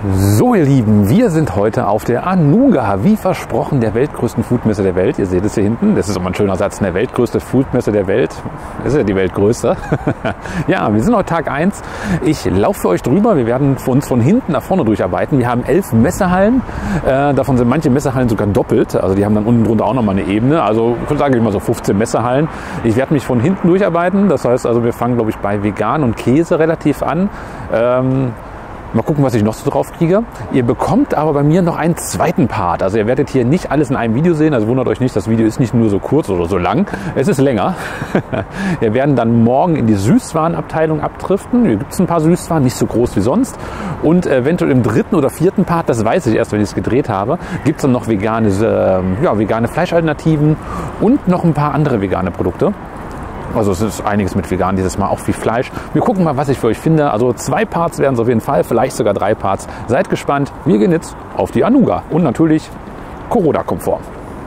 So ihr Lieben, wir sind heute auf der Anuga, wie versprochen, der weltgrößten Foodmesse der Welt. Ihr seht es hier hinten, das ist immer ein schöner Satz, eine weltgrößte Foodmesse der Welt. Das ist ja die weltgrößte. Ja, wir sind heute Tag 1. Ich laufe für euch drüber, wir werden uns von hinten nach vorne durcharbeiten. Wir haben 11 Messehallen, davon sind manche Messehallen sogar doppelt. Also die haben dann unten drunter auch nochmal eine Ebene. Also ich würde sagen, immer so 15 Messehallen. Ich werde mich von hinten durcharbeiten, das heißt also, wir fangen glaube ich bei Vegan und Käse relativ an. Mal gucken, was ich noch so drauf kriege. Ihr bekommt aber bei mir noch einen zweiten Part. Also ihr werdet hier nicht alles in einem Video sehen. Also wundert euch nicht, das Video ist nicht nur so kurz oder so lang. Es ist länger. Wir werden dann morgen in die Süßwarenabteilung abdriften. Hier gibt es ein paar Süßwaren, nicht so groß wie sonst. Und eventuell im dritten oder vierten Part, das weiß ich erst, wenn ich es gedreht habe, gibt es dann noch vegane Fleischalternativen und noch ein paar andere vegane Produkte. Also es ist einiges mit vegan dieses Mal, auch viel Fleisch. Wir gucken mal, was ich für euch finde. Also 2 Parts werden es auf jeden Fall, vielleicht sogar 3 Parts. Seid gespannt. Wir gehen jetzt auf die Anuga und natürlich Corona-konform.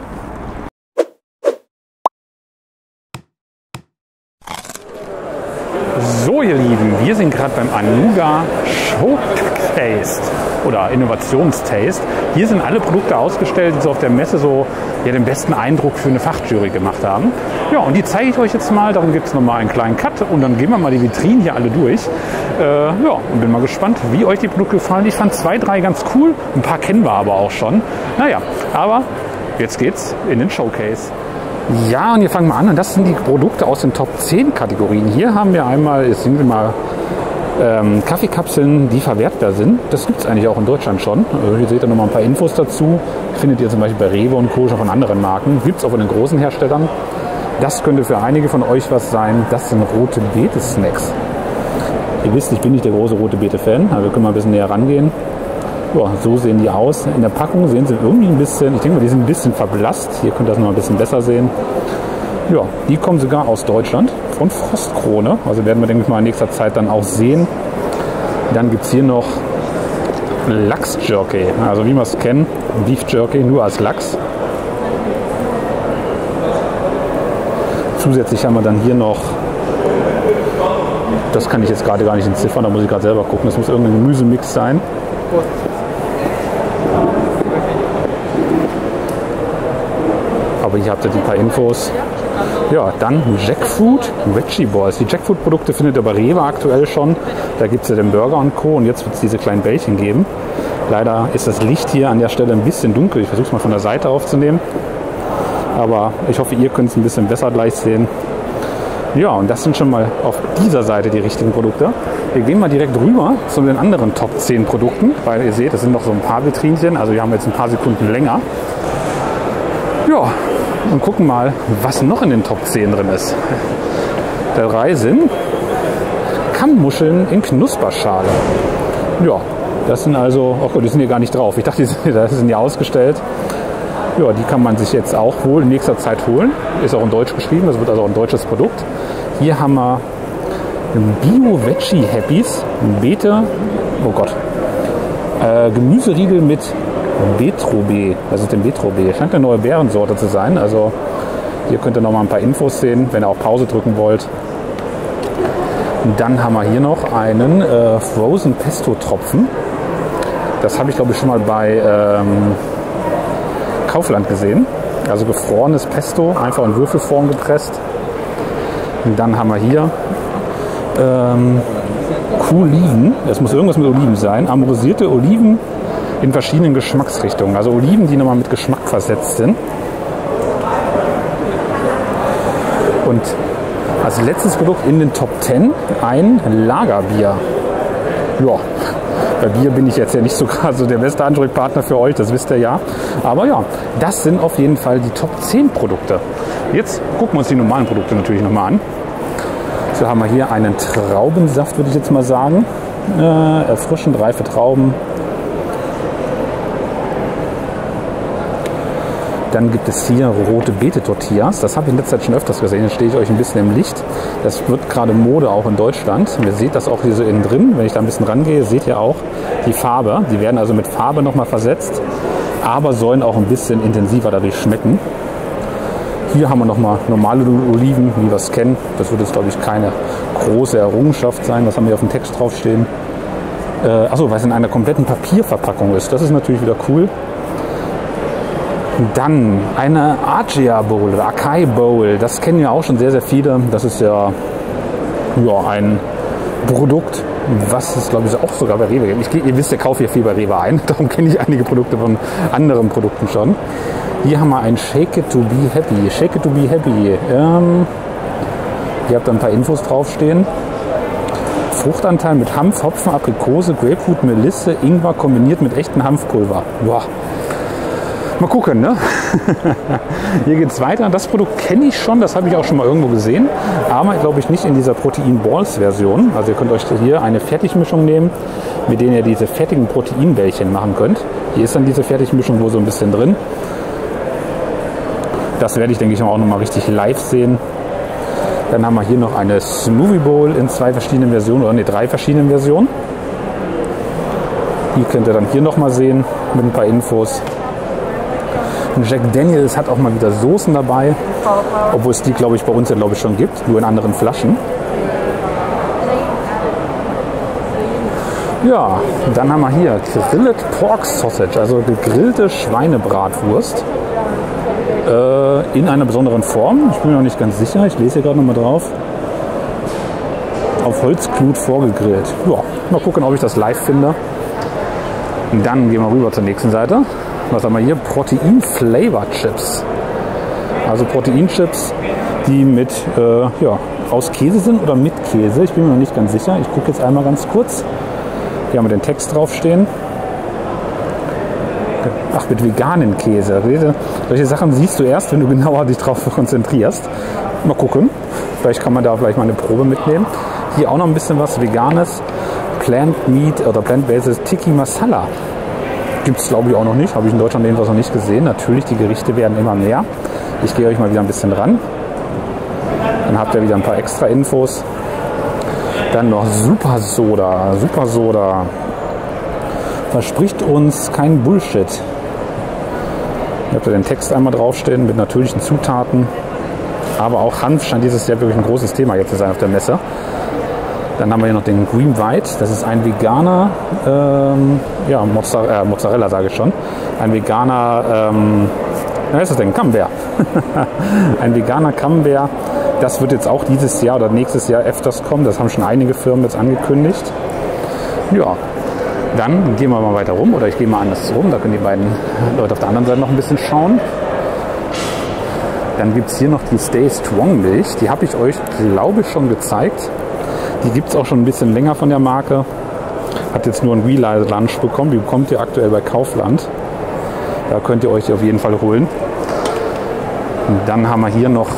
So ihr Lieben, wir sind gerade beim Anuga Showtaste oder Innovationstaste. Hier sind alle Produkte ausgestellt, die so auf der Messe so den besten Eindruck für eine Fachjury gemacht haben. Ja, und die zeige ich euch jetzt mal. Darum gibt es nochmal einen kleinen Cut und dann gehen wir mal die Vitrinen hier alle durch. Und bin mal gespannt, wie euch die Produkte gefallen. Ich fand 2, 3 ganz cool. Ein paar kennen wir aber auch schon. Naja, aber jetzt geht's in den Showcase. Ja, und hier fangen wir an. Und das sind die Produkte aus den Top 10 Kategorien. Hier haben wir einmal, jetzt sehen wir mal, Kaffeekapseln, die verwertbar sind. Das gibt es eigentlich auch in Deutschland schon. Also hier seht ihr nochmal ein paar Infos dazu. Findet ihr zum Beispiel bei Rewe und Co. schon von anderen Marken. Gibt es auch von den großen Herstellern. Das könnte für einige von euch was sein. Das sind rote Beete-Snacks. Ihr wisst, ich bin nicht der große rote Beete-Fan, aber wir können mal ein bisschen näher rangehen. Ja, so sehen die aus. In der Packung sehen sie irgendwie ein bisschen, ich denke mal, die sind ein bisschen verblasst. Hier könnt ihr das noch ein bisschen besser sehen. Ja, die kommen sogar aus Deutschland, von Frostkrone. Also werden wir, denke ich mal, in nächster Zeit dann auch sehen. Dann gibt es hier noch Lachs-Jerky. Also wie wir es kennen, Beef Jerky, nur als Lachs. Zusätzlich haben wir dann hier noch, das kann ich jetzt gerade gar nicht entziffern, da muss ich gerade selber gucken. Das muss irgendein Gemüsemix sein. Aber hier habt ihr die paar Infos. Ja, dann Jackfruit Veggie Balls. Die Jackfruit-Produkte findet ihr bei Rewe aktuell schon. Da gibt es ja den Burger und Co. Und jetzt wird es diese kleinen Bällchen geben. Leider ist das Licht hier an der Stelle ein bisschen dunkel. Ich versuche es mal von der Seite aufzunehmen. Aber ich hoffe, ihr könnt es ein bisschen besser gleich sehen. Ja, und das sind schon mal auf dieser Seite die richtigen Produkte. Wir gehen mal direkt rüber zu den anderen Top 10 Produkten. Weil ihr seht, es sind noch so ein paar Vitrinchen. Also wir haben jetzt ein paar Sekunden länger. Ja, und gucken mal, was noch in den Top 10 drin ist. Der 3 sind Kammmuscheln in Knusperschale. Ja, das sind also, oh Gott, die sind hier gar nicht drauf. Ich dachte, die sind hier ausgestellt. Ja, die kann man sich jetzt auch wohl in nächster Zeit holen. Ist auch in Deutsch geschrieben, das wird also auch ein deutsches Produkt. Hier haben wir Bio-Veggie-Happys, Beete, oh Gott, Gemüseriegel mit Betrobe, das ist dem Betrobe. Scheint eine neue Beerensorte zu sein. Also hier könnt ihr noch mal ein paar Infos sehen, wenn ihr auf Pause drücken wollt. Und dann haben wir hier noch einen Frozen Pesto Tropfen. Das habe ich glaube ich schon mal bei Kaufland gesehen. Also gefrorenes Pesto, einfach in Würfelform gepresst. Und dann haben wir hier Oliven. Es muss irgendwas mit Oliven sein. Amorisierte Oliven in verschiedenen Geschmacksrichtungen. Also Oliven, die nochmal mit Geschmack versetzt sind. Und als letztes Produkt in den Top 10 ein Lagerbier. Ja, bei Bier bin ich jetzt ja nicht so gerade so der beste Ansprechpartner für euch, das wisst ihr ja. Aber ja, das sind auf jeden Fall die Top 10 Produkte. Jetzt gucken wir uns die normalen Produkte natürlich nochmal an. So haben wir hier einen Traubensaft, würde ich jetzt mal sagen. Erfrischend reife Trauben. Dann gibt es hier rote Beete-Tortillas. Das habe ich in letzter Zeit schon öfters gesehen. Jetzt stehe ich euch ein bisschen im Licht. Das wird gerade Mode auch in Deutschland. Und ihr seht das auch hier so innen drin. Wenn ich da ein bisschen rangehe, seht ihr auch die Farbe. Die werden also mit Farbe nochmal versetzt, aber sollen auch ein bisschen intensiver dadurch schmecken. Hier haben wir nochmal normale Oliven, wie wir es kennen. Das wird jetzt, glaube ich, keine große Errungenschaft sein. Was haben wir auf dem Text draufstehen? Achso, weil es in einer kompletten Papierverpackung ist. Das ist natürlich wieder cool. Dann eine Acea Bowl oder Acai Bowl. Das kennen ja auch schon sehr, sehr viele. Das ist ja ein Produkt, was es, glaube ich, auch sogar bei Rewe gibt. Ihr wisst, ihr kauft hier viel bei Rewe ein. Darum kenne ich einige Produkte von anderen Produkten schon. Hier haben wir ein Shake It to Be Happy. Shake It to Be Happy. Ihr habt da ein paar Infos draufstehen. Fruchtanteil mit Hanf, Hopfen, Aprikose, Grapefruit, Melisse, Ingwer kombiniert mit echtem Hanfpulver. Boah. Mal gucken, ne? Hier geht es weiter. Das Produkt kenne ich schon, das habe ich auch schon mal irgendwo gesehen. Aber, glaube ich, nicht in dieser Protein-Balls-Version. Also ihr könnt euch hier eine Fertigmischung nehmen, mit denen ihr diese fettigen Proteinbällchen machen könnt. Hier ist dann diese Fertigmischung wohl so ein bisschen drin. Das werde ich, denke ich, auch noch mal richtig live sehen. Dann haben wir hier noch eine Smoothie Bowl in 2 verschiedenen Versionen, oder ne, 3 verschiedenen Versionen. Die könnt ihr dann hier noch mal sehen mit ein paar Infos. Jack Daniels hat auch mal wieder Soßen dabei, obwohl es die, glaube ich, bei uns ja, glaube ich, schon gibt, nur in anderen Flaschen. Ja, dann haben wir hier Grilled Pork Sausage, also gegrillte Schweinebratwurst in einer besonderen Form. Ich bin mir noch nicht ganz sicher, ich lese hier gerade noch mal drauf. Auf Holzglut vorgegrillt. Ja, mal gucken, ob ich das live finde. Und dann gehen wir rüber zur nächsten Seite. Was haben wir hier? Protein-Flavor-Chips. Also Proteinchips, die mit aus Käse sind oder mit Käse. Ich bin mir noch nicht ganz sicher. Ich gucke jetzt einmal ganz kurz. Hier haben wir den Text draufstehen. Ach, mit veganen Käse. Solche Sachen siehst du erst, wenn du genauer dich darauf konzentrierst. Mal gucken. Vielleicht kann man da vielleicht mal eine Probe mitnehmen. Hier auch noch ein bisschen was Veganes. Plant Meat oder Plant-Based Tikka Masala. Gibt es, glaube ich, auch noch nicht. Habe ich in Deutschland jedenfalls noch nicht gesehen. Natürlich, die Gerichte werden immer mehr. Ich gehe euch mal wieder ein bisschen ran. Dann habt ihr wieder ein paar extra Infos. Dann noch Super Soda. Super Soda. Verspricht uns kein Bullshit. Ihr habt ja den Text einmal draufstehen mit natürlichen Zutaten. Aber auch Hanf scheint dieses Jahr wirklich ein großes Thema jetzt zu sein auf der Messe. Dann haben wir hier noch den Green White. Das ist ein veganer, Mozzarella sage ich schon. Ein veganer, was ist das denn? Camembert. Ein veganer Camembert. Das wird jetzt auch dieses Jahr oder nächstes Jahr öfters kommen. Das haben schon einige Firmen jetzt angekündigt. Ja, dann gehen wir mal weiter rum. Oder ich gehe mal anders rum. Da können die beiden Leute auf der anderen Seite noch ein bisschen schauen. Dann gibt es hier noch die Stay Strong Milch. Die habe ich euch, glaube ich, schon gezeigt. Die gibt es auch schon ein bisschen länger von der Marke. Hat jetzt nur ein Relaunch bekommen. Die bekommt ihr aktuell bei Kaufland. Da könnt ihr euch die auf jeden Fall holen. Und dann haben wir hier noch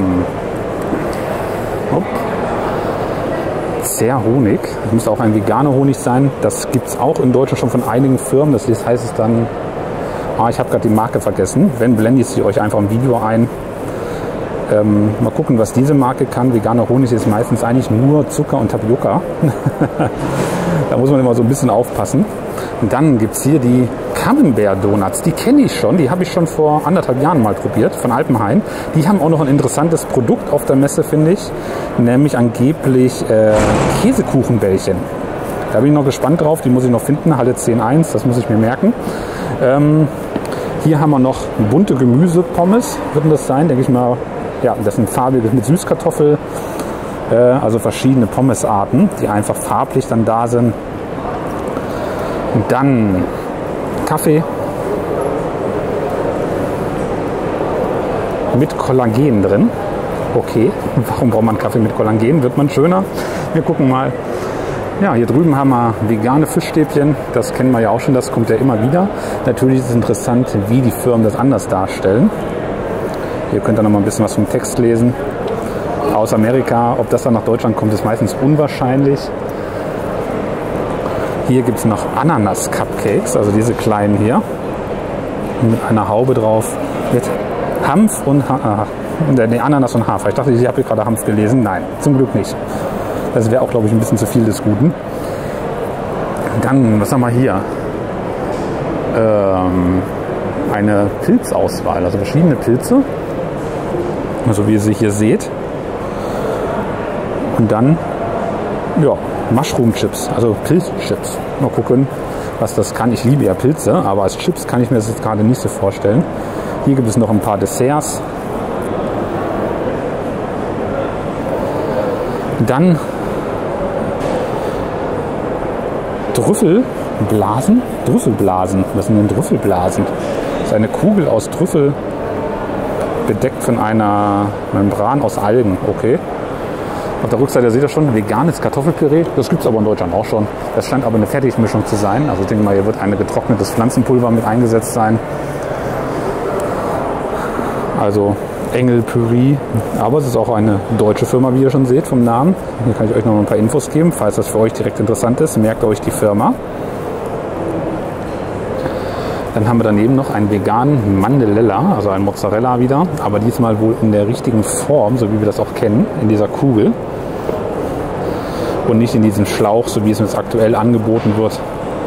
Zer Honig. Das müsste auch ein veganer Honig sein. Das gibt es auch in Deutschland schon von einigen Firmen. Das heißt es dann, ich habe gerade die Marke vergessen. Wenn, blende ich sie euch einfach im Video ein. Mal gucken, was diese Marke kann. Veganer Honig ist meistens eigentlich nur Zucker und Tapioca. Da muss man immer so ein bisschen aufpassen. Und dann gibt es hier die Camembert Donuts. Die kenne ich schon. Die habe ich schon vor 1,5 Jahren mal probiert von Alpenhain. Die haben auch noch ein interessantes Produkt auf der Messe, finde ich. Nämlich angeblich Käsekuchenbällchen. Da bin ich noch gespannt drauf. Die muss ich noch finden. Halle 10.1. Das muss ich mir merken. Hier haben wir noch bunte Gemüsepommes. Würden das sein, denke ich mal. Ja, das sind farbige mit Süßkartoffel, also verschiedene Pommesarten, die einfach farblich dann da sind. Und dann Kaffee mit Kollagen drin. Okay, warum braucht man Kaffee mit Kollagen? Wird man schöner? Wir gucken mal. Ja, hier drüben haben wir vegane Fischstäbchen. Das kennen wir ja auch schon, das kommt ja immer wieder. Natürlich ist es interessant, wie die Firmen das anders darstellen. Ihr könnt da noch mal ein bisschen was vom Text lesen. Aus Amerika, ob das dann nach Deutschland kommt, ist meistens unwahrscheinlich. Hier gibt es noch Ananas-Cupcakes, also diese kleinen hier. Mit einer Haube drauf. Mit Hanf und Ananas und Hafer. Ich dachte, ich habe hier gerade Hanf gelesen. Nein, zum Glück nicht. Das wäre auch, glaube ich, ein bisschen zu viel des Guten. Dann, was haben wir hier? Eine Pilzauswahl, also verschiedene Pilze. So wie ihr sie hier seht. Und dann, ja, Mushroom Chips, also Pilzchips. Mal gucken, was das kann. Ich liebe ja Pilze, aber als Chips kann ich mir das jetzt gerade nicht so vorstellen. Hier gibt es noch ein paar Desserts. Dann Trüffelblasen. Was sind denn Trüffelblasen? Das ist eine Kugel aus Trüffel, bedeckt von einer Membran aus Algen. Okay. Auf der Rückseite seht ihr schon veganes Kartoffelpüree. Das gibt es aber in Deutschland auch schon. Das scheint aber eine Fertigmischung zu sein. Also ich denke mal, hier wird ein getrocknetes Pflanzenpulver mit eingesetzt sein. Also Engelpüree. Aber es ist auch eine deutsche Firma, wie ihr schon seht vom Namen. Hier kann ich euch noch ein paar Infos geben, falls das für euch direkt interessant ist. Merkt euch die Firma. Dann haben wir daneben noch einen veganen Mandelella, also ein Mozzarella wieder, aber diesmal wohl in der richtigen Form, so wie wir das auch kennen, in dieser Kugel. Und nicht in diesem Schlauch, so wie es uns aktuell angeboten wird.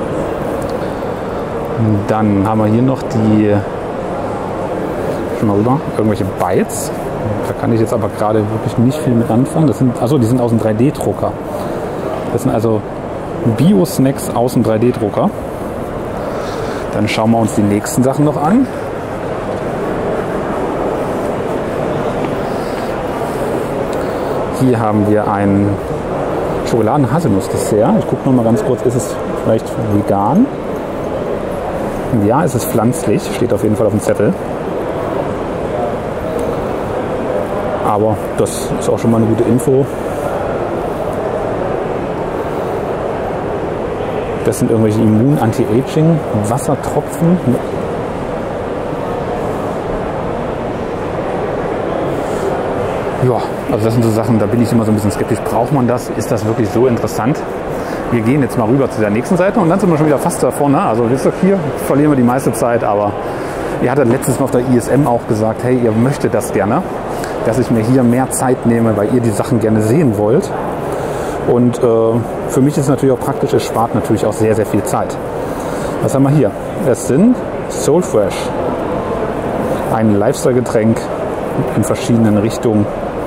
Dann haben wir hier noch die, schon mal rüber, irgendwelche Bites. Da kann ich jetzt aber gerade wirklich nicht viel mit anfangen. Das sind, achso, die sind aus dem 3D-Drucker. Das sind also Bio-Snacks aus dem 3D-Drucker. Dann schauen wir uns die nächsten Sachen noch an. Hier haben wir ein Schokoladen-Haselnuss-Dessert. Ich gucke noch mal ganz kurz, ist es vielleicht vegan? Ja, es ist pflanzlich, steht auf jeden Fall auf dem Zettel. Aber das ist auch schon mal eine gute Info. Das sind irgendwelche Immun-Anti-Aging-Wassertropfen. Ja, also das sind so Sachen, da bin ich immer so ein bisschen skeptisch. Braucht man das? Ist das wirklich so interessant? Wir gehen jetzt mal rüber zu der nächsten Seite und dann sind wir schon wieder fast da vorne. Also wisst ihr, hier verlieren wir die meiste Zeit, aber ihr hattet letztes Mal auf der ISM auch gesagt, hey, ihr möchtet das gerne, dass ich mir hier mehr Zeit nehme, weil ihr die Sachen gerne sehen wollt. Und für mich ist es natürlich auch praktisch, es spart natürlich auch sehr, sehr viel Zeit. Was haben wir hier? Es sind Soulfresh, ein Lifestyle-Getränk in verschiedenen Richtungen.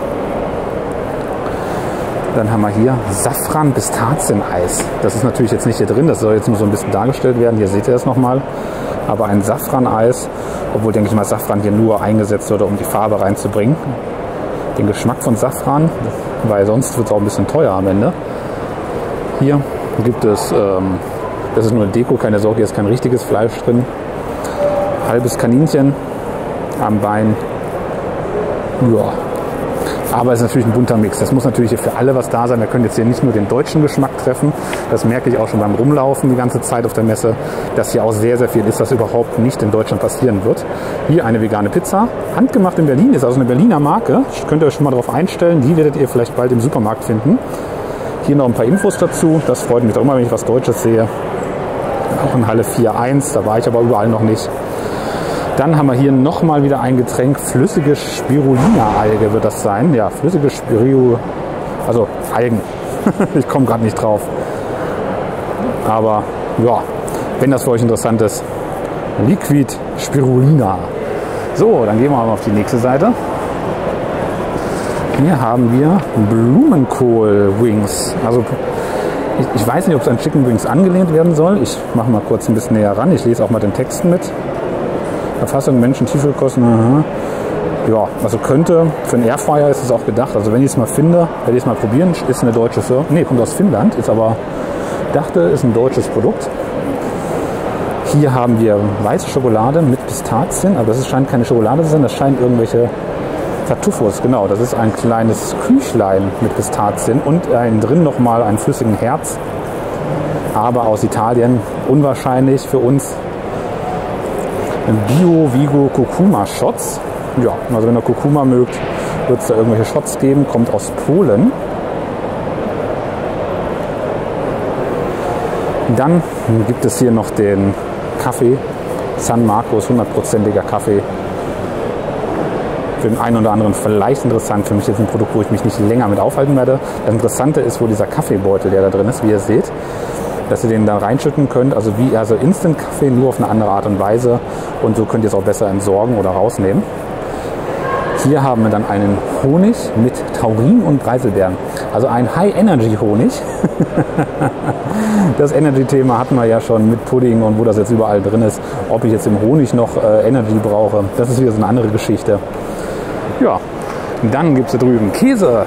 Dann haben wir hier Safran-Pistazien-Eis. Das ist natürlich jetzt nicht hier drin, das soll jetzt nur so ein bisschen dargestellt werden. Hier seht ihr das nochmal. Aber ein Safran-Eis, obwohl, denke ich mal, Safran hier nur eingesetzt wurde, um die Farbe reinzubringen. Den Geschmack von Safran, weil sonst wird es auch ein bisschen teuer am Ende. Hier gibt es, das ist nur eine Deko, keine Sorge, hier ist kein richtiges Fleisch drin. Halbes Kaninchen am Bein. Ja. Aber es ist natürlich ein bunter Mix. Das muss natürlich hier für alle was da sein. Wir können jetzt hier nicht nur den deutschen Geschmack treffen. Das merke ich auch schon beim Rumlaufen die ganze Zeit auf der Messe, dass hier auch sehr, sehr viel ist, was überhaupt nicht in Deutschland passieren wird. Hier eine vegane Pizza, handgemacht in Berlin, ist also eine Berliner Marke. Könnt ihr euch schon mal darauf einstellen. Die werdet ihr vielleicht bald im Supermarkt finden. Hier noch ein paar Infos dazu. Das freut mich auch immer, wenn ich was Deutsches sehe. Auch in Halle 4.1, da war ich aber überall noch nicht. Dann haben wir hier nochmal wieder ein Getränk, flüssige Spirulina-Alge wird das sein. Ja, flüssige also Algen. Ich komme gerade nicht drauf. Aber ja, wenn das für euch interessant ist, Liquid Spirulina. So, dann gehen wir mal auf die nächste Seite. Hier haben wir Blumenkohl-Wings. Also ich weiß nicht, ob es an Chicken Wings angelehnt werden soll. Ich mache mal kurz ein bisschen näher ran. Ich lese auch mal den Texten mit. Erfassung Menschen, Tiefkühlkosten. Ja, also könnte, für einen Airfryer ist es auch gedacht. Also wenn ich es mal finde, werde ich es mal probieren. Ist eine deutsche Firma. Ne, kommt aus Finnland, ist aber, dachte, ist ein deutsches Produkt. Hier haben wir weiße Schokolade mit Pistazien, aber das scheint keine Schokolade zu sein, das scheint irgendwelche Tartuffos, genau. Das ist ein kleines Küchlein mit Pistazien und innen drin nochmal einen flüssigen Herz. Aber aus Italien, unwahrscheinlich für uns. Bio-Vigo Kurkuma-Shots. Ja, also wenn ihr Kurkuma mögt, wird es da irgendwelche Shots geben. Kommt aus Polen. Dann gibt es hier noch den Kaffee. San Marcos, 100%iger Kaffee. Für den einen oder anderen vielleicht interessant. Für mich ist ein Produkt, wo ich mich nicht länger mit aufhalten werde. Das Interessante ist wohl dieser Kaffeebeutel, der da drin ist, wie ihr seht. Dass ihr den da reinschütten könnt, also wie also Instant-Kaffee, nur auf eine andere Art und Weise. Und so könnt ihr es auch besser entsorgen oder rausnehmen. Hier haben wir dann einen Honig mit Taurin und Preiselbeeren. Also ein High-Energy-Honig. Das Energy-Thema hatten wir ja schon mit Pudding und wo das jetzt überall drin ist. Ob ich jetzt im Honig noch Energy brauche, das ist wieder so eine andere Geschichte. Ja, dann gibt es hier drüben Käse.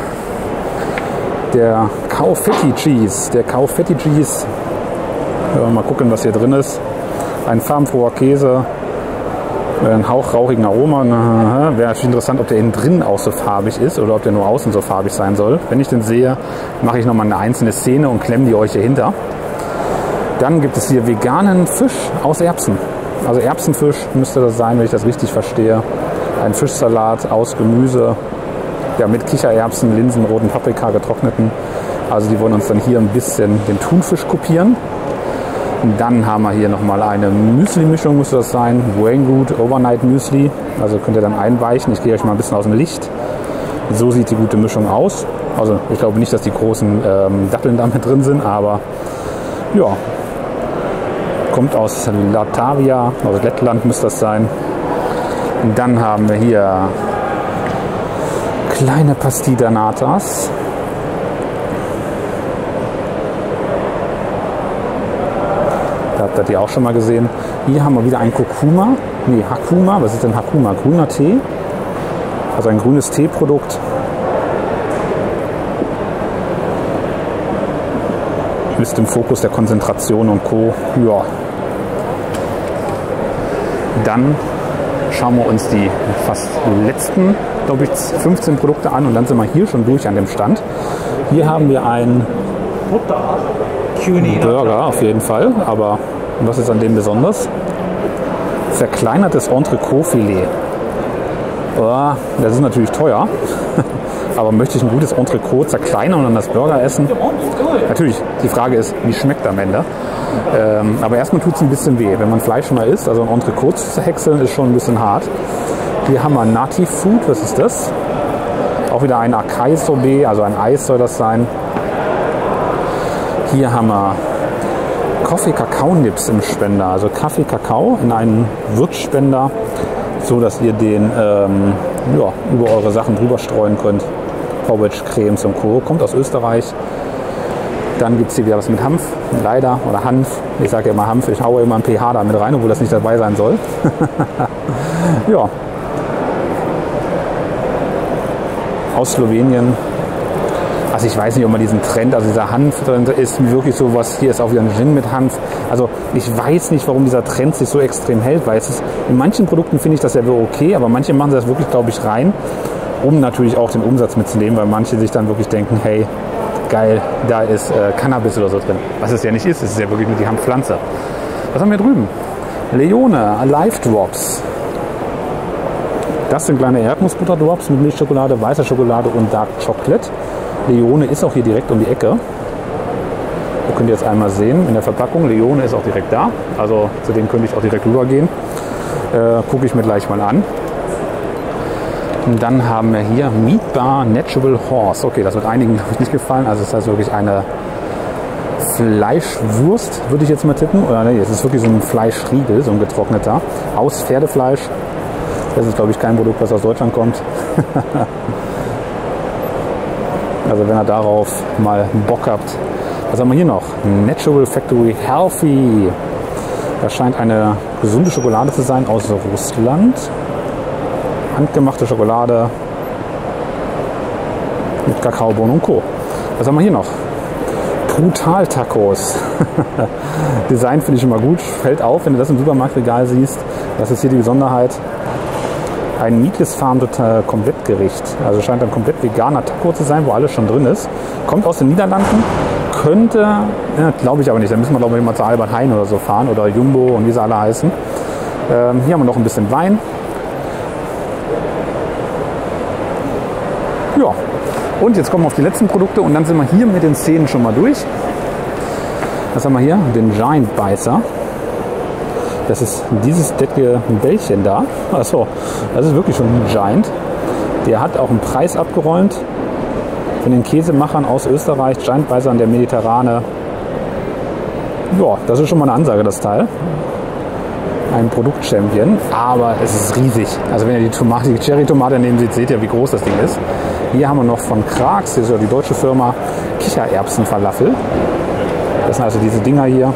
Der Cow Fatty Cheese. Der Cow Fatty Cheese. Ja, mal gucken, was hier drin ist. Ein farbenfroher Käse. Ein Hauch rauchigen Aroma. Wäre natürlich interessant, ob der innen drin auch so farbig ist oder ob der nur außen so farbig sein soll. Wenn ich den sehe, mache ich nochmal eine einzelne Szene und klemme die euch hier hinter. Dann gibt es hier veganen Fisch aus Erbsen. Also Erbsenfisch müsste das sein, wenn ich das richtig verstehe. Ein Fischsalat aus Gemüse, ja, mit Kichererbsen, Linsen, roten Paprika, getrockneten. Also die wollen uns dann hier ein bisschen den Thunfisch kopieren. Und dann haben wir hier nochmal eine Müsli-Mischung, müsste das sein. Brain Good Overnight Müsli. Also könnt ihr dann einweichen. Ich gehe euch mal ein bisschen aus dem Licht. So sieht die gute Mischung aus. Also ich glaube nicht, dass die großen Datteln da mit drin sind, aber ja. Kommt aus Latavia, aus Lettland müsste das sein. Und dann haben wir hier kleine Pastita Natas. Da habt ihr die auch schon mal gesehen. Hier haben wir wieder ein Kurkuma. Nee, Hakuma. Was ist denn Hakuma? Grüner Tee. Also ein grünes Teeprodukt. Ist im Fokus der Konzentration und Co. Ja. Dann schauen wir uns die fast letzten, glaube ich, 15 Produkte an und dann sind wir hier schon durch an dem Stand. Hier haben wir einen Burger auf jeden Fall, aber was ist an dem besonders? Verkleinertes Entrecôte-Filet. Oh, das ist natürlich teuer, aber möchte ich ein gutes Entrecôte zerkleinern und dann das Burger essen? Natürlich, die Frage ist, wie schmeckt am Ende? Aber erstmal tut es ein bisschen weh, wenn man Fleisch mal isst. Also ein Entrecôte zu häckseln ist schon ein bisschen hart. Hier haben wir Native Food, was ist das? Auch wieder ein Acai-Sorbet, also ein Eis soll das sein. Hier haben wir Kaffee-Kakao-Nips im Spender, also Kaffee-Kakao in einen Würzspender, so dass ihr den ja, über eure Sachen drüber streuen könnt. Porridge-Cremes und Co. Kommt aus Österreich. Dann gibt es hier wieder was mit Hanf, leider, oder Hanf. Ich sage ja immer Hanf, ich haue immer ein pH da mit rein, obwohl das nicht dabei sein soll. Ja. Aus Slowenien. Also ich weiß nicht, ob man diesen Trend, also dieser Hanf-Trend ist wirklich so was, hier ist auch wieder ein Gin mit Hanf. Also ich weiß nicht, warum dieser Trend sich so extrem hält, weil es ist, in manchen Produkten finde ich das ja okay, aber manche machen das wirklich, glaube ich, rein, um natürlich auch den Umsatz mitzunehmen, weil manche sich dann wirklich denken, hey, geil, da ist Cannabis oder so drin. Was es ja nicht ist, es ist ja wirklich nur die Hanfpflanze. Was haben wir drüben? Leone, Live Drops. Das sind kleine Erdnussbutter-Drops mit Milchschokolade, weißer Schokolade und Dark Chocolate. Leone ist auch hier direkt um die Ecke. Da könnt ihr jetzt einmal sehen in der Verpackung. Leone ist auch direkt da. Also zu dem könnte ich auch direkt rübergehen. Gucke ich mir gleich mal an. Und dann haben wir hier Meat Bar Natural Horse. Okay, das wird einigen, glaube ich, nicht gefallen. Also es ist also wirklich eine Fleischwurst, würde ich jetzt mal tippen. Oder nee, es ist wirklich so ein Fleischriegel, so ein getrockneter, aus Pferdefleisch. Das ist, glaube ich, kein Produkt, was aus Deutschland kommt. Also wenn ihr darauf mal Bock habt. Was haben wir hier noch? Natural Factory Healthy. Das scheint eine gesunde Schokolade zu sein aus Russland. Handgemachte Schokolade mit Kakaobohnen und Co. Was haben wir hier noch? Brutal Tacos. Design finde ich immer gut. Fällt auf, wenn du das im Supermarktregal siehst. Das ist hier die Besonderheit. Ein Meatless Farm Komplettgericht. Also scheint ein komplett veganer Taco zu sein, wo alles schon drin ist. Kommt aus den Niederlanden. Könnte, ja, glaube ich aber nicht. Da müssen wir, glaube ich, mal zu Albert Heijn oder so fahren oder Jumbo und wie sie alle heißen. Hier haben wir noch ein bisschen Wein. Ja, und jetzt kommen wir auf die letzten Produkte und dann sind wir hier mit den Szenen schon mal durch. Was haben wir hier? Den Giant Beißer. Das ist dieses dicke Bällchen da. Achso, das ist wirklich schon ein Giant. Der hat auch einen Preis abgeräumt von den Käsemachern aus Österreich. Giant Beißer an der Mediterrane. Ja, das ist schon mal eine Ansage, das Teil. Ein Produkt-Champion, aber es ist riesig. Also wenn ihr die Cherry-Tomate nehmen seht, seht ihr, wie groß das Ding ist. Hier haben wir noch von Krags, das ist ja die deutsche Firma, Kichererbsenfalafel. Das sind also diese Dinger hier.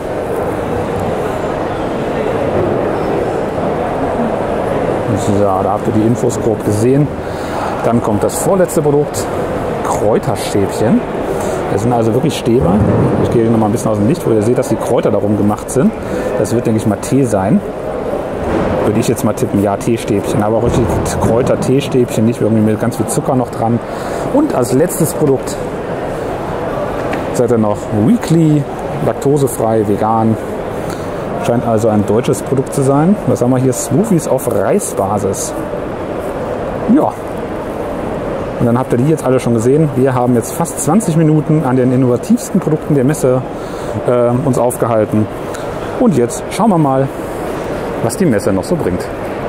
So, da habt ihr die Infos grob gesehen. Dann kommt das vorletzte Produkt, Kräuterstäbchen. Das sind also wirklich Stäbe. Ich gehe noch mal ein bisschen aus dem Licht, wo ihr seht, dass die Kräuter darum gemacht sind. Das wird, denke ich mal, Tee sein. Würde ich jetzt mal tippen, ja, Teestäbchen. Aber auch richtig Kräuter-Teestäbchen, nicht irgendwie mit ganz viel Zucker noch dran. Und als letztes Produkt seid ihr noch Weekly, laktosefrei, vegan. Scheint also ein deutsches Produkt zu sein. Was haben wir hier? Smoothies auf Reisbasis. Ja. Und dann habt ihr die jetzt alle schon gesehen. Wir haben jetzt fast 20 Minuten an den innovativsten Produkten der Messe uns aufgehalten. Und jetzt schauen wir mal, was die Messe noch so bringt.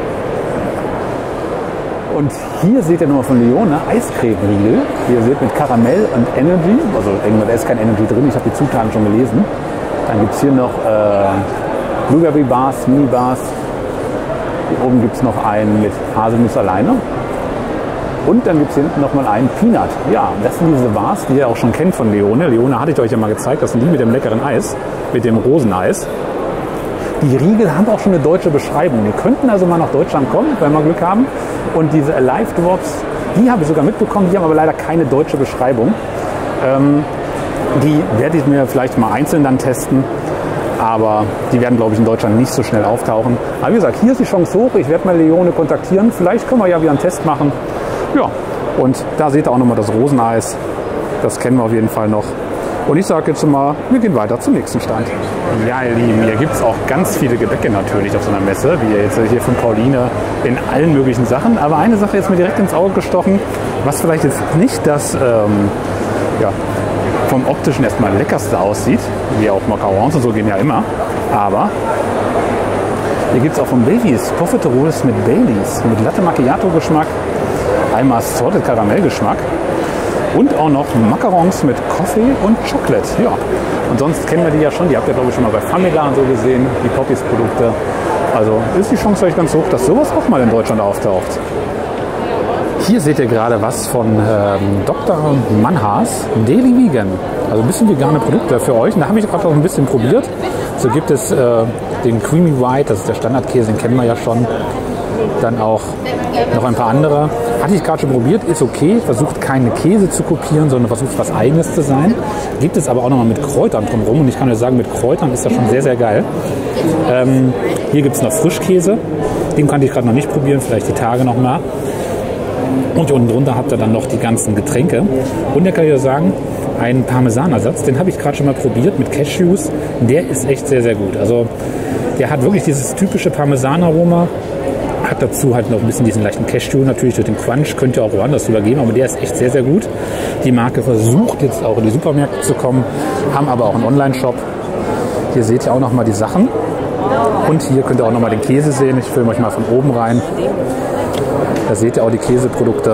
Und hier seht ihr nochmal von Leone Eiscreme-Riegel. Wie ihr seht mit Karamell und Energy. Also irgendwann ist kein Energy drin, ich habe die Zutaten schon gelesen. Dann gibt es hier noch Blueberry Bars, Mini Bars. Hier oben gibt es noch einen mit Haselnuss alleine. Und dann gibt es hier hinten nochmal einen Peanut. Ja, das sind diese Bars, die ihr auch schon kennt von Leone. Leone hatte ich euch ja mal gezeigt, das sind die mit dem leckeren Eis, mit dem Roseneis. Die Riegel haben auch schon eine deutsche Beschreibung. Die könnten also mal nach Deutschland kommen, wenn wir Glück haben. Und diese Alive Drops, die habe ich sogar mitbekommen, die haben aber leider keine deutsche Beschreibung. Die werde ich mir vielleicht mal einzeln dann testen. Aber die werden, glaube ich, in Deutschland nicht so schnell auftauchen. Aber wie gesagt, hier ist die Chance hoch. Ich werde mal Leone kontaktieren. Vielleicht können wir ja wieder einen Test machen. Ja, und da seht ihr auch nochmal das Roseneis. Das kennen wir auf jeden Fall noch. Und ich sage jetzt mal, wir gehen weiter zum nächsten Stand. Ja, ihr Lieben, hier gibt es auch ganz viele Gebäcke natürlich auf so einer Messe, wie ihr jetzt hier von Pauline in allen möglichen Sachen. Aber eine Sache ist mir direkt ins Auge gestochen, was vielleicht jetzt nicht das vom optischen erstmal leckerste aussieht, wie auch Macarons und so gehen ja immer. Aber hier gibt es auch von Baileys Profiteroles mit Baileys, mit Latte Macchiato Geschmack, einmal Salted Karamell Geschmack. Und auch noch Macarons mit Coffee und Chocolate. Ja. Und sonst kennen wir die ja schon. Die habt ihr, glaube ich, schon mal bei Famila und so gesehen, die Poppies-Produkte. Also ist die Chance vielleicht ganz hoch, dass sowas auch mal in Deutschland auftaucht. Hier seht ihr gerade was von Dr. Manhas Daily Vegan. Also ein bisschen vegane Produkte für euch. Und da habe ich gerade auch ein bisschen probiert. So gibt es den Creamy White, das ist der Standardkäse, den kennen wir ja schon. Dann auch noch ein paar andere. Hatte ich gerade schon probiert, ist okay. Versucht keine Käse zu kopieren, sondern versucht was Eigenes zu sein. Gibt es aber auch nochmal mit Kräutern drumherum. Und ich kann euch sagen, mit Kräutern ist das schon sehr, sehr geil. Hier gibt es noch Frischkäse. Den konnte ich gerade noch nicht probieren, vielleicht die Tage noch mal. Und hier unten drunter habt ihr dann noch die ganzen Getränke. Und da kann ich euch sagen, ein Parmesanersatz, den habe ich gerade schon mal probiert mit Cashews. Der ist echt sehr, sehr gut. Also der hat wirklich dieses typische Parmesanaroma. Hat dazu halt noch ein bisschen diesen leichten Cashew, natürlich durch den Crunch, könnt ihr auch woanders drüber geben, aber der ist echt sehr, sehr gut. Die Marke versucht jetzt auch in die Supermärkte zu kommen, haben aber auch einen Online-Shop. Hier seht ihr auch nochmal die Sachen. Und hier könnt ihr auch nochmal den Käse sehen. Ich filme euch mal von oben rein. Da seht ihr auch die Käseprodukte.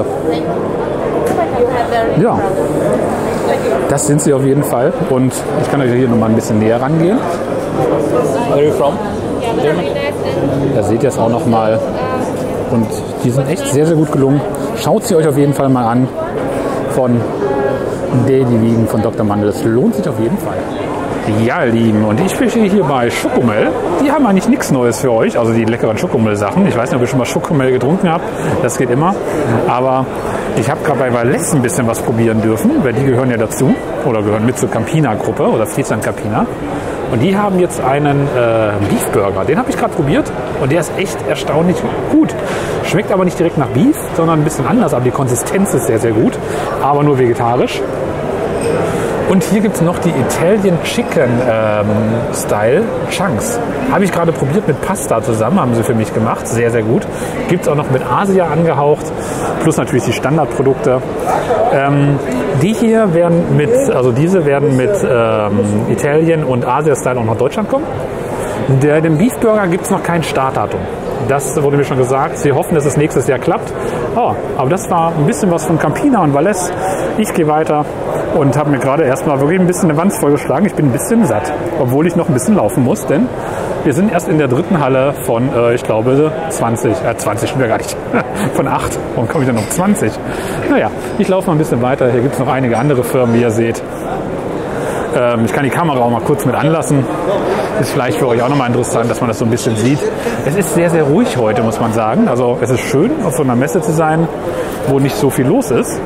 Ja, das sind sie auf jeden Fall. Und ich kann euch hier nochmal ein bisschen näher rangehen. Where are you from? Da seht ihr es auch nochmal. Und die sind echt sehr, sehr gut gelungen. Schaut sie euch auf jeden Fall mal an. Von Daily Vegan von Dr. Mandel. Das lohnt sich auf jeden Fall. Ja, Lieben, und ich bin hier bei Schokomel. Die haben eigentlich nichts Neues für euch, also die leckeren Schokomel-Sachen. Ich weiß nicht, ob ihr schon mal Schokomel getrunken habt. Das geht immer. Aber ich habe gerade bei Valais ein bisschen was probieren dürfen, weil die gehören ja dazu oder gehören mit zur Campina-Gruppe oder Friesland Campina. Und die haben jetzt einen Beef Burger. Den habe ich gerade probiert und der ist echt erstaunlich gut. Schmeckt aber nicht direkt nach Beef, sondern ein bisschen anders. Aber die Konsistenz ist sehr, sehr gut. Aber nur vegetarisch. Und hier gibt es noch die Italian Chicken Style Chunks. Habe ich gerade probiert mit Pasta zusammen, haben sie für mich gemacht. Sehr, sehr gut. Gibt es auch noch mit Asia angehaucht. Plus natürlich die Standardprodukte. Die hier werden mit, also diese werden mit Italien und Asia Style auch nach Deutschland kommen. Dem Beef Burger gibt es noch kein Startdatum. Das wurde mir schon gesagt. Sie hoffen, dass es nächstes Jahr klappt. Oh, aber das war ein bisschen was von Campina und Valais. Ich gehe weiter und habe mir gerade erstmal wirklich ein bisschen eine Wand vollgeschlagen. Ich bin ein bisschen satt, obwohl ich noch ein bisschen laufen muss, denn wir sind erst in der dritten Halle von, ich glaube, 20 stimmt ja gar nicht, von 8. Warum komme ich denn auf 20? Naja, ich laufe mal ein bisschen weiter. Hier gibt es noch einige andere Firmen, wie ihr seht. Ich kann die Kamera auch mal kurz mit anlassen. Ist vielleicht für euch auch nochmal interessant, dass man das so ein bisschen sieht. Es ist sehr, sehr ruhig heute, muss man sagen. Also es ist schön, auf so einer Messe zu sein, wo nicht so viel los ist.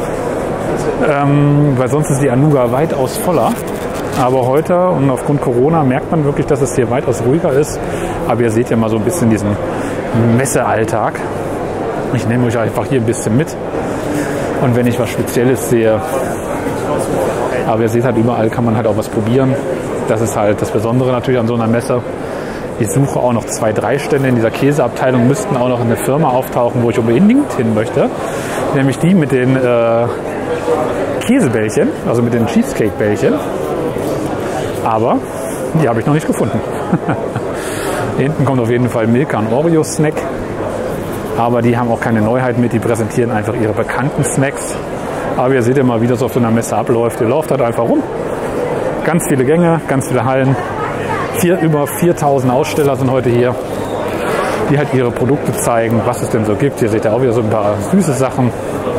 Weil sonst ist die Anuga weitaus voller. Aber heute und aufgrund Corona merkt man wirklich, dass es hier weitaus ruhiger ist. Aber ihr seht ja mal so ein bisschen diesen Messealltag. Ich nehme euch einfach hier ein bisschen mit. Und wenn ich was Spezielles sehe, aber ihr seht halt, überall kann man halt auch was probieren. Das ist halt das Besondere natürlich an so einer Messe. Ich suche auch noch 2, 3 Stände in dieser Käseabteilung, müssten auch noch in der Firma auftauchen, wo ich unbedingt hin möchte. Nämlich die mit den Käsebällchen, also mit den Cheesecake-Bällchen. Aber die habe ich noch nicht gefunden. Hier hinten kommt auf jeden Fall Milka und Oreo Snack. Aber die haben auch keine Neuheit mit, die präsentieren einfach ihre bekannten Snacks. Aber ihr seht ja mal, wie das auf so einer Messe abläuft. Ihr lauft halt einfach rum. Ganz viele Gänge, ganz viele Hallen. Über 4000 Aussteller sind heute hier, die halt ihre Produkte zeigen, was es denn so gibt. Hier seht ihr auch wieder so ein paar süße Sachen.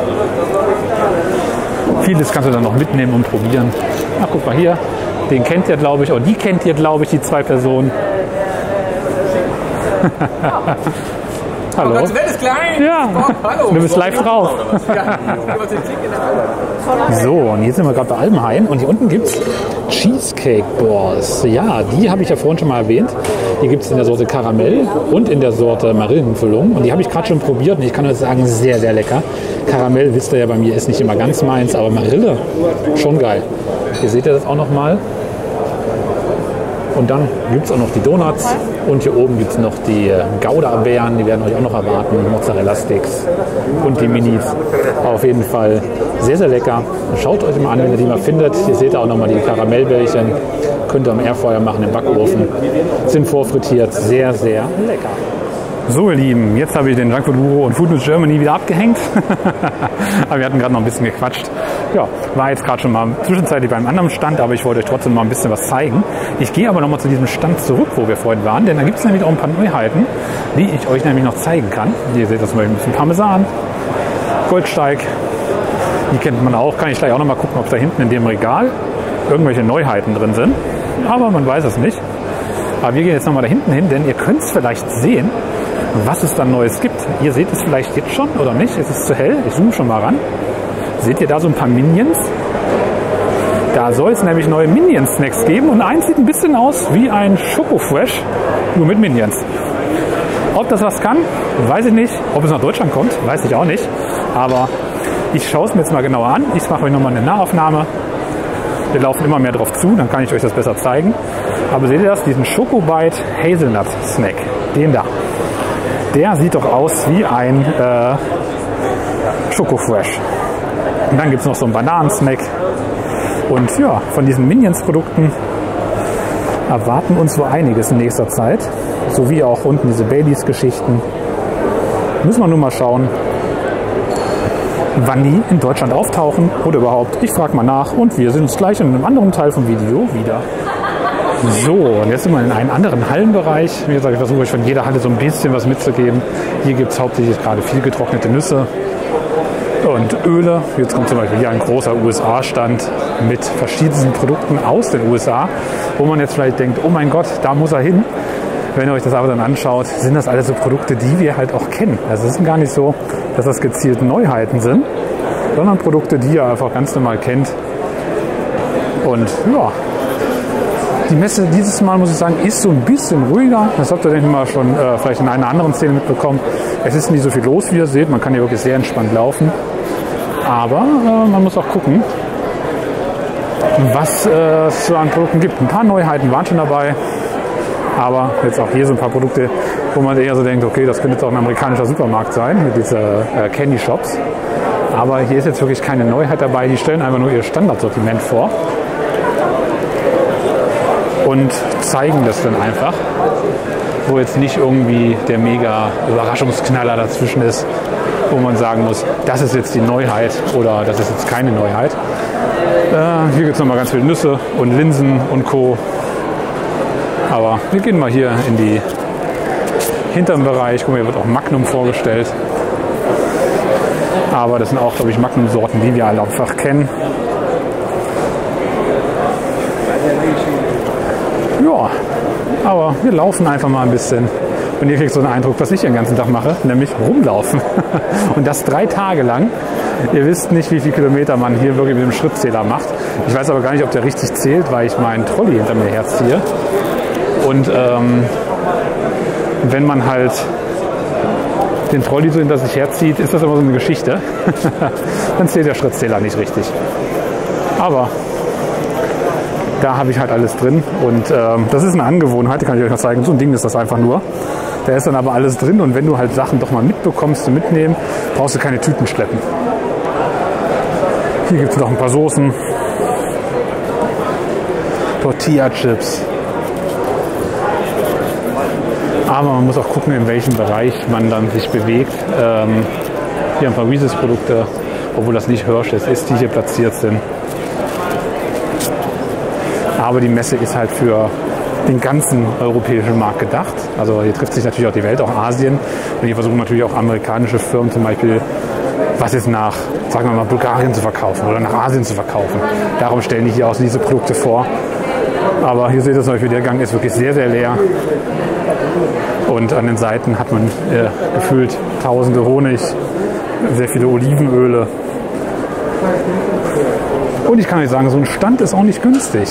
Vieles kannst du dann noch mitnehmen und probieren. Ach, guck mal hier. Den kennt ihr, glaube ich, oder die kennt ihr, glaube ich, die 2 Personen. Hallo. Die Welt ist klein. Ja, hallo. Du bist live drauf. So, und jetzt sind wir gerade bei Albenhain und hier unten gibt es Cheesecake Balls. Ja, die habe ich ja vorhin schon mal erwähnt. Die gibt es in der Sorte Karamell und in der Sorte Marillenfüllung. Und die habe ich gerade schon probiert und ich kann euch sagen, sehr, sehr lecker. Karamell, wisst ihr ja, bei mir ist nicht immer ganz meins, aber Marille, schon geil. Hier seht ihr das auch noch mal. Und dann gibt es auch noch die Donuts und hier oben gibt es noch die Gouda-Beeren, die werden euch auch noch erwarten, Mozzarella-Sticks und die Minis. Aber auf jeden Fall sehr, sehr lecker. Schaut euch mal an, wenn ihr die mal findet. Hier seht ihr auch noch mal die Karamellbällchen. Könnt ihr am Airfryer machen im Backofen. Sind vorfrittiert, sehr, sehr lecker. So ihr Lieben, jetzt habe ich den Junkfood Guru und Food News Germany wieder abgehängt. Aber wir hatten gerade noch ein bisschen gequatscht. Ja, war jetzt gerade schon mal zwischenzeitlich beim anderen Stand, aber ich wollte euch trotzdem mal ein bisschen was zeigen. Ich gehe aber noch mal zu diesem Stand zurück, wo wir vorhin waren, denn da gibt es nämlich auch ein paar Neuheiten, die ich euch nämlich noch zeigen kann. Hier seht ihr zum Beispiel ein bisschen Parmesan, Goldsteig, die kennt man auch. Kann ich gleich auch noch mal gucken, ob da hinten in dem Regal irgendwelche Neuheiten drin sind. Aber man weiß es nicht. Aber wir gehen jetzt noch mal da hinten hin, denn ihr könnt es vielleicht sehen, was es dann Neues gibt. Ihr seht es vielleicht jetzt schon oder nicht. Es ist zu hell. Ich zoome schon mal ran. Seht ihr da so ein paar Minions? Da soll es nämlich neue Minion-Snacks geben. Und eins sieht ein bisschen aus wie ein Schoko-Fresh, nur mit Minions. Ob das was kann, weiß ich nicht. Ob es nach Deutschland kommt, weiß ich auch nicht. Aber ich schaue es mir jetzt mal genauer an. Ich mache euch nochmal eine Nahaufnahme. Wir laufen immer mehr drauf zu, dann kann ich euch das besser zeigen. Aber seht ihr das? Diesen Schokobite Hazelnut Snack. Den da. Der sieht doch aus wie ein Schokofresh. Und dann gibt es noch so einen Bananensnack. Und ja, von diesen Minions-Produkten erwarten uns wohl einiges in nächster Zeit. Sowie auch unten diese Baileys-Geschichten. Müssen wir nur mal schauen, wann die in Deutschland auftauchen oder überhaupt. Ich frage mal nach und wir sehen uns gleich in einem anderen Teil vom Video wieder. So, und jetzt sind wir in einem anderen Hallenbereich. Wie gesagt, ich versuche euch von jeder Halle so ein bisschen was mitzugeben. Hier gibt es hauptsächlich gerade viel getrocknete Nüsse und Öle. Jetzt kommt zum Beispiel hier ein großer USA-Stand mit verschiedensten Produkten aus den USA, wo man jetzt vielleicht denkt, oh mein Gott, da muss er hin. Wenn ihr euch das aber dann anschaut, sind das alles so Produkte, die wir halt auch kennen. Also es ist gar nicht so, dass das gezielt Neuheiten sind, sondern Produkte, die ihr einfach ganz normal kennt. Und ja, die Messe dieses Mal, muss ich sagen, ist so ein bisschen ruhiger. Das habt ihr, denke ich mal, schon vielleicht in einer anderen Szene mitbekommen. Es ist nicht so viel los, wie ihr seht. Man kann hier wirklich sehr entspannt laufen. Aber man muss auch gucken, was es so an Produkten gibt. Ein paar Neuheiten waren schon dabei. Aber jetzt auch hier so ein paar Produkte, wo man eher so denkt, okay, das könnte jetzt auch ein amerikanischer Supermarkt sein mit dieser Candy Shops. Aber hier ist jetzt wirklich keine Neuheit dabei. Die stellen einfach nur ihr Standardsortiment vor. Und zeigen das dann einfach, wo jetzt nicht irgendwie der mega Überraschungsknaller dazwischen ist. wo man sagen muss, das ist jetzt die Neuheit oder das ist jetzt keine Neuheit. Hier gibt es nochmal ganz viele Nüsse und Linsen und Co. Aber wir gehen mal hier in die hinteren Bereich. Guck mal, hier wird auch Magnum vorgestellt. Aber das sind auch, glaube ich, Magnum-Sorten, die wir alle einfach kennen. Ja, aber wir laufen einfach mal ein bisschen. Und ihr kriegt so einen Eindruck, was ich den ganzen Tag mache, nämlich rumlaufen. Und das 3 Tage lang. Ihr wisst nicht, wie viele Kilometer man hier wirklich mit dem Schrittzähler macht. Ich weiß aber gar nicht, ob der richtig zählt, weil ich meinen Trolley hinter mir herziehe. Und wenn man halt den Trolley so hinter sich herzieht, ist das immer so eine Geschichte. Dann zählt der Schrittzähler nicht richtig. Aber da habe ich halt alles drin. Und das ist eine Angewohnheit, die kann ich euch mal zeigen. So ein Ding ist das einfach nur. Da ist dann aber alles drin. Und wenn du halt Sachen doch mal mitbekommst zu mitnehmen, brauchst du keine Tüten schleppen. Hier gibt es noch ein paar Soßen. Tortilla-Chips. Aber man muss auch gucken, in welchem Bereich man dann sich bewegt. Hier ein paar Reese's-Produkte, obwohl das nicht Hirsch ist, die hier platziert sind. Aber die Messe ist halt für den ganzen europäischen Markt gedacht. Also hier trifft sich natürlich auch die Welt, auch Asien. Und hier versuchen natürlich auch amerikanische Firmen zum Beispiel, was ist nach, sagen wir mal, Bulgarien zu verkaufen oder nach Asien zu verkaufen. Darum stellen die hier auch diese Produkte vor. Aber hier seht ihr zum Beispiel, der Gang ist wirklich sehr, sehr leer. Und an den Seiten hat man gefühlt tausende Honig, sehr viele Olivenöle. Und ich kann euch sagen, so ein Stand ist auch nicht günstig.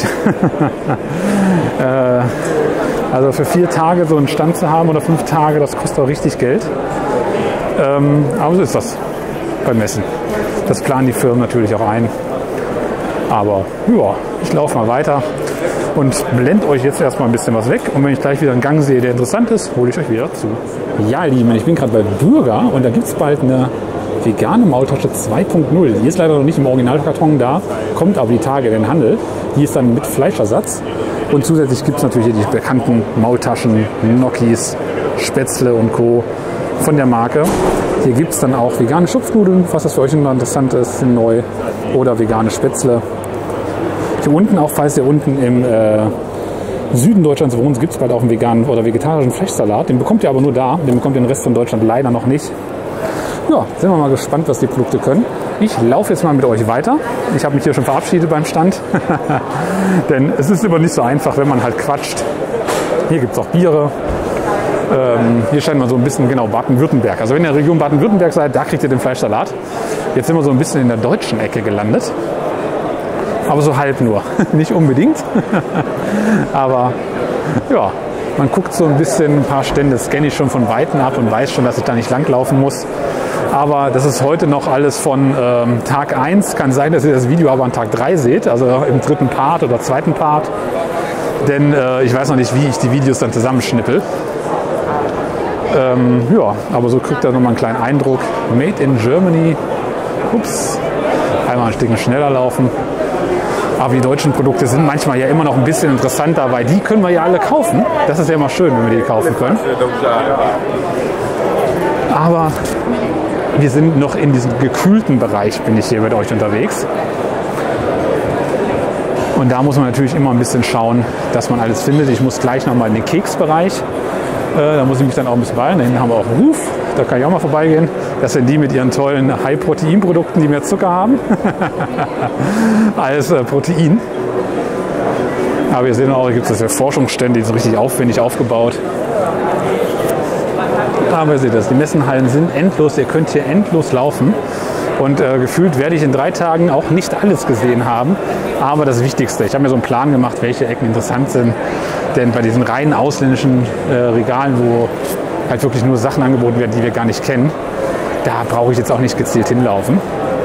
Also für 4 Tage so einen Stand zu haben oder 5 Tage, das kostet auch richtig Geld. Aber so ist das beim Messen. Das planen die Firmen natürlich auch ein. Aber ja, ich laufe mal weiter und blende euch jetzt erstmal ein bisschen was weg. Und wenn ich gleich wieder einen Gang sehe, der interessant ist, hole ich euch wieder zu. Ja, ihr Lieben, ich bin gerade bei Bürger und da gibt es bald eine vegane Maultasche 2.0. Die ist leider noch nicht im Originalkarton da, kommt aber die Tage in den Handel. Die ist dann mit Fleischersatz. Und zusätzlich gibt es natürlich hier die bekannten Maultaschen, Gnocchis, Spätzle und Co. von der Marke. Hier gibt es dann auch vegane Schupfnudeln, was das für euch immer interessant ist, sind neu. Oder vegane Spätzle. Hier unten, auch falls ihr unten im Süden Deutschlands wohnt, gibt es bald auch einen veganen oder vegetarischen Fleischsalat. Den bekommt ihr aber nur da. Den bekommt ihr im Rest von Deutschland leider noch nicht. Ja, sind wir mal gespannt, was die Produkte können. Ich laufe jetzt mal mit euch weiter. Ich habe mich hier schon verabschiedet beim Stand. Denn es ist immer nicht so einfach, wenn man halt quatscht. Hier gibt es auch Biere. Hier scheint man so ein bisschen, genau, Baden-Württemberg. Also wenn ihr in der Region Baden-Württemberg seid, da kriegt ihr den Fleischsalat. Jetzt sind wir so ein bisschen in der deutschen Ecke gelandet. Aber so halb nur. Nicht unbedingt. Aber ja, man guckt so ein bisschen, ein paar Stände scanne ich schon von Weitem ab und weiß schon, dass ich da nicht langlaufen muss. Aber das ist heute noch alles von Tag 1. Kann sein, dass ihr das Video aber an Tag 3 seht, also im 3. Part oder 2. Part. Denn ich weiß noch nicht, wie ich die Videos dann zusammenschnippel. Ja, aber so kriegt ihr nochmal einen kleinen Eindruck. Made in Germany. Ups, einmal ein Stück schneller laufen. Aber die deutschen Produkte sind manchmal ja immer noch ein bisschen interessanter, weil die können wir ja alle kaufen. Das ist ja immer schön, wenn wir die kaufen können. Aber wir sind noch in diesem gekühlten Bereich, bin ich hier mit euch unterwegs. Und da muss man natürlich immer ein bisschen schauen, dass man alles findet. Ich muss gleich nochmal in den Keksbereich. Da muss ich mich dann auch ein bisschen beeilen. Da hinten haben wir auch Ruf. Da kann ich auch mal vorbeigehen. Das sind die mit ihren tollen High-Protein-Produkten, die mehr Zucker haben als Protein. Aber wir sehen auch, hier gibt es ja Forschungsstände, die sind richtig aufwendig aufgebaut. Aber ihr seht das, die Messenhallen sind endlos. Ihr könnt hier endlos laufen. Und gefühlt werde ich in 3 Tagen auch nicht alles gesehen haben. Aber das Wichtigste, ich habe mir so einen Plan gemacht, welche Ecken interessant sind. Denn bei diesen reinen ausländischen Regalen, wo halt wirklich nur Sachen angeboten werden, die wir gar nicht kennen, da brauche ich jetzt auch nicht gezielt hinlaufen.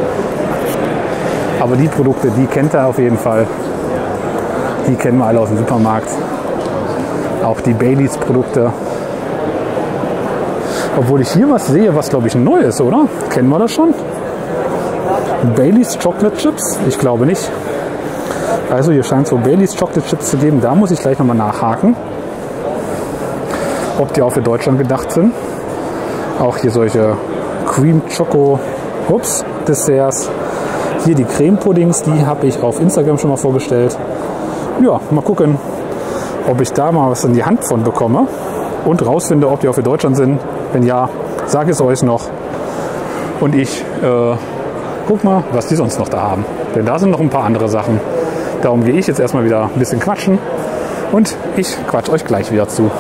Aber die Produkte, die kennt ihr auf jeden Fall. Die kennen wir alle aus dem Supermarkt. Auch die Baileys Produkte. Obwohl ich hier was sehe, was glaube ich neu ist, oder? Kennen wir das schon? Baileys Chocolate Chips? Ich glaube nicht. Also hier scheint es so Baileys Chocolate Chips zu geben. Da muss ich gleich nochmal nachhaken, ob die auch für Deutschland gedacht sind. Auch hier solche Cream Choco Desserts. Hier die Creme-Puddings, die habe ich auf Instagram schon mal vorgestellt. Ja, mal gucken, ob ich da mal was in die Hand von bekomme und rausfinde, ob die auch für Deutschland sind. Wenn ja, sage ich es euch noch. Und ich guck mal, was die sonst noch da haben. Denn da sind noch ein paar andere Sachen. Darum gehe ich jetzt erstmal wieder ein bisschen quatschen. Und ich quatsch euch gleich wieder zu.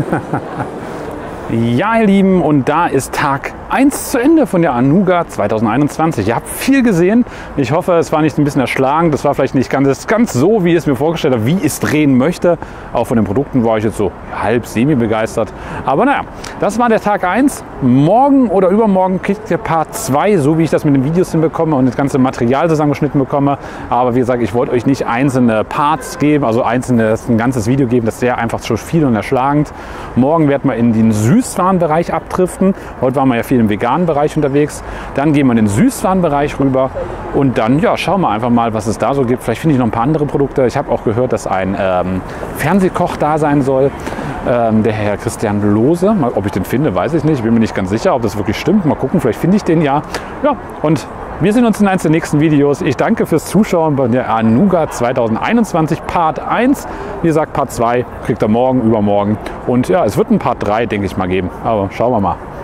Ja, ihr Lieben, und da ist Tag 1 zu Ende von der Anuga 2021. Ihr habt viel gesehen. Ich hoffe, es war nicht ein bisschen erschlagend. Das war vielleicht nicht ganz so, wie ich es mir vorgestellt habe, wie ich es drehen möchte. Auch von den Produkten war ich jetzt so halb semi begeistert. Aber naja, das war der Tag 1. Morgen oder übermorgen kriegt ihr Part 2, so wie ich das mit den Videos hinbekomme und das ganze Material zusammengeschnitten bekomme. Aber wie gesagt, ich wollte euch nicht einzelne Parts geben, also ein ganzes Video geben. Das wäre einfach schon viel und erschlagend. Morgen werden wir in den Süßwarenbereich abdriften. Heute waren wir ja viel im veganen Bereich unterwegs. Dann gehen wir in den Süßwarenbereich rüber und dann ja, schauen wir einfach mal, was es da so gibt. Vielleicht finde ich noch ein paar andere Produkte. Ich habe auch gehört, dass ein Fernsehkoch da sein soll. Der Herr Christian Lohse. Mal, ob ich den finde, weiß ich nicht. Ich bin mir nicht ganz sicher, ob das wirklich stimmt. Mal gucken, vielleicht finde ich den ja. Ja, und wir sehen uns in eines der nächsten Videos. Ich danke fürs Zuschauen bei der Anuga 2021 Part 1. Wie gesagt, Part 2 kriegt ihr morgen, übermorgen. Und ja, es wird ein Part 3, denke ich mal, geben. Aber schauen wir mal.